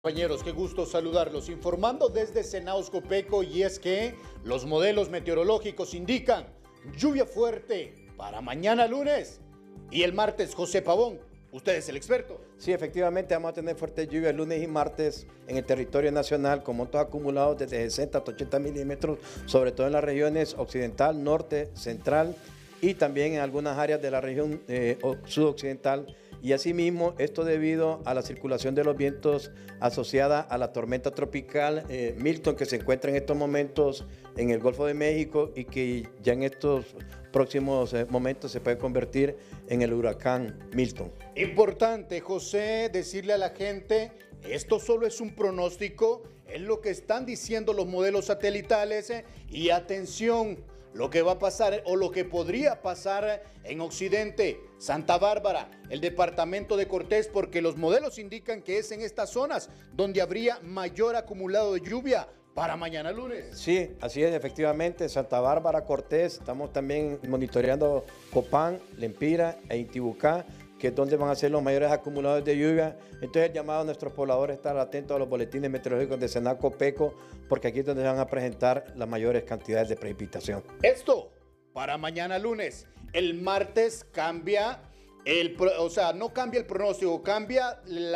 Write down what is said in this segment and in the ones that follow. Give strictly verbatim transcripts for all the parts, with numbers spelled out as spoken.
Compañeros, qué gusto saludarlos, informando desde Senaos-Copeco, y es que los modelos meteorológicos indican lluvia fuerte para mañana lunes y el martes. José Pavón, usted es el experto. Sí, efectivamente vamos a tener fuerte lluvia el lunes y martes en el territorio nacional con montos acumulados desde sesenta hasta ochenta milímetros, sobre todo en las regiones occidental, norte, central y también en algunas áreas de la región eh, sudoccidental. Y asimismo, esto debido a la circulación de los vientos asociada a la tormenta tropical eh, Milton, que se encuentra en estos momentos en el Golfo de México y que ya en estos próximos eh, momentos se puede convertir en el huracán Milton. Importante, José, decirle a la gente, esto solo es un pronóstico, es lo que están diciendo los modelos satelitales eh, y atención, lo que va a pasar o lo que podría pasar en Occidente, Santa Bárbara, el departamento de Cortés, porque los modelos indican que es en estas zonas donde habría mayor acumulado de lluvia para mañana lunes. Sí, así es, efectivamente, Santa Bárbara, Cortés, estamos también monitoreando Copán, Lempira e Intibucá, que es donde van a ser los mayores acumuladores de lluvia. Entonces el llamado a nuestros pobladores a estar atentos a los boletines meteorológicos de Senaos-Copeco, porque aquí es donde van a presentar las mayores cantidades de precipitación. Esto para mañana lunes. El martes cambia, el, o sea, no cambia el pronóstico, cambia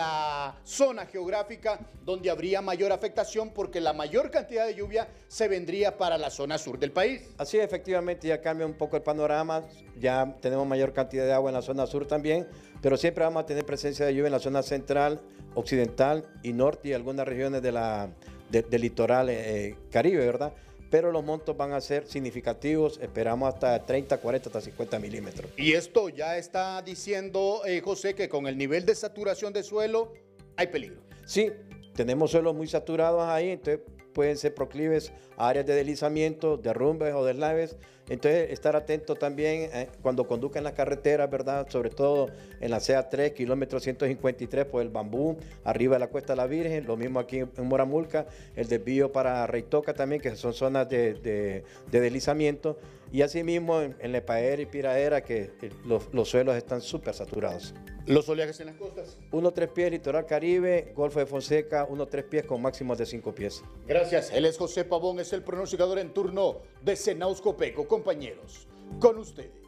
la zona geográfica donde habría mayor afectación, porque la mayor cantidad de lluvia se vendría para la zona sur del país. Así es, efectivamente, ya cambia un poco el panorama, ya tenemos mayor cantidad de agua en la zona sur también, pero siempre vamos a tener presencia de lluvia en la zona central, occidental y norte y algunas regiones de la, de, del litoral eh, caribe, ¿verdad? Pero los montos van a ser significativos, esperamos hasta treinta, cuarenta, hasta cincuenta milímetros. Y esto ya está diciendo, eh, José, que con el nivel de saturación de suelo hay peligro. Sí, tenemos suelos muy saturados ahí, entonces pueden ser proclives a áreas de deslizamiento, derrumbes o deslaves. Entonces, estar atento también eh, cuando conduzcan las carreteras, ¿verdad? Sobre todo en la C A tres, kilómetro ciento cincuenta y tres, por el Bambú, arriba de la Cuesta de la Virgen, lo mismo aquí en Moramulca, el desvío para Reitoca también, que son zonas de, de, de deslizamiento. Y asimismo en, en Lepaera y Piraera, que los, los suelos están súper saturados. ¿Los oleajes en las costas? uno tres pies, litoral Caribe, Golfo de Fonseca, uno tres pies con máximos de cinco pies. Gracias. Él es José Pavón, es el pronosticador en turno de Senaos-Copeco. Compañeros, con ustedes.